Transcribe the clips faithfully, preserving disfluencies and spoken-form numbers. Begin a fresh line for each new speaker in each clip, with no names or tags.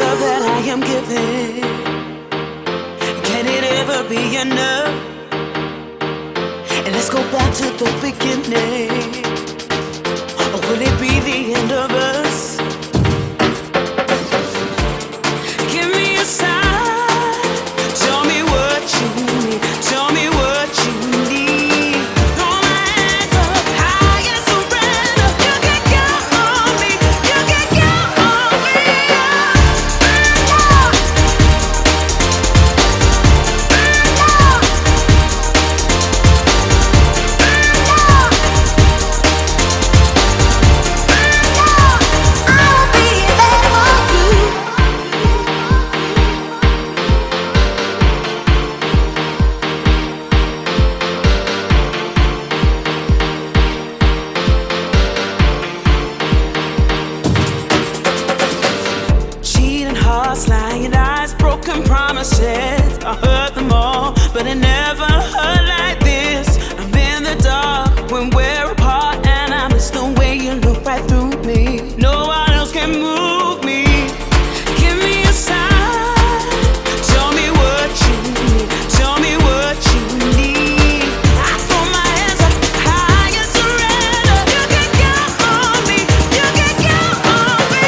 love that I am giving, can it ever be enough? And let's go back to the beginning, or will it be the end of us? Give me a sign, tell me what you need, tell me what you need. Throw my hands up high and surrender. You can count on me, you can count on me. Lying eyes, broken promises, I heard them all, but it never hurt like this. I'm in the dark when we're apart, and I miss the way you look right through me. No one else can move me. Give me a sign, tell me what you need, tell me what you need. I throw my hands up high and surrender. You can count on me, you can count on me.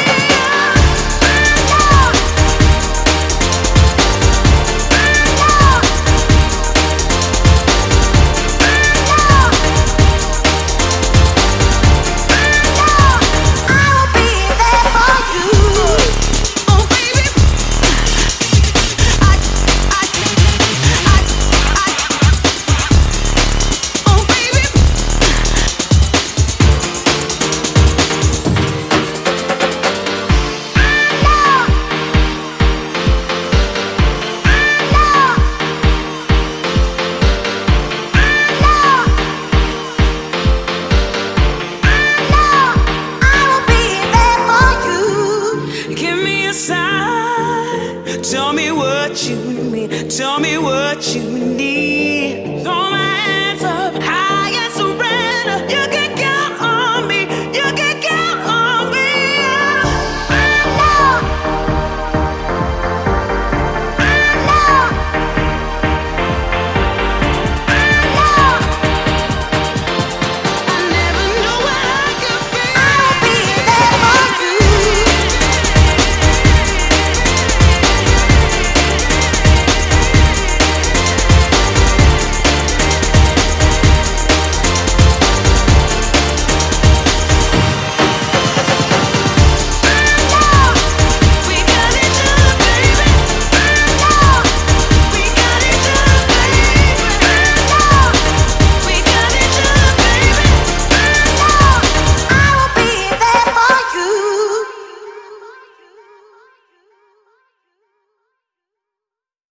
Tell me what you need, tell me what you need.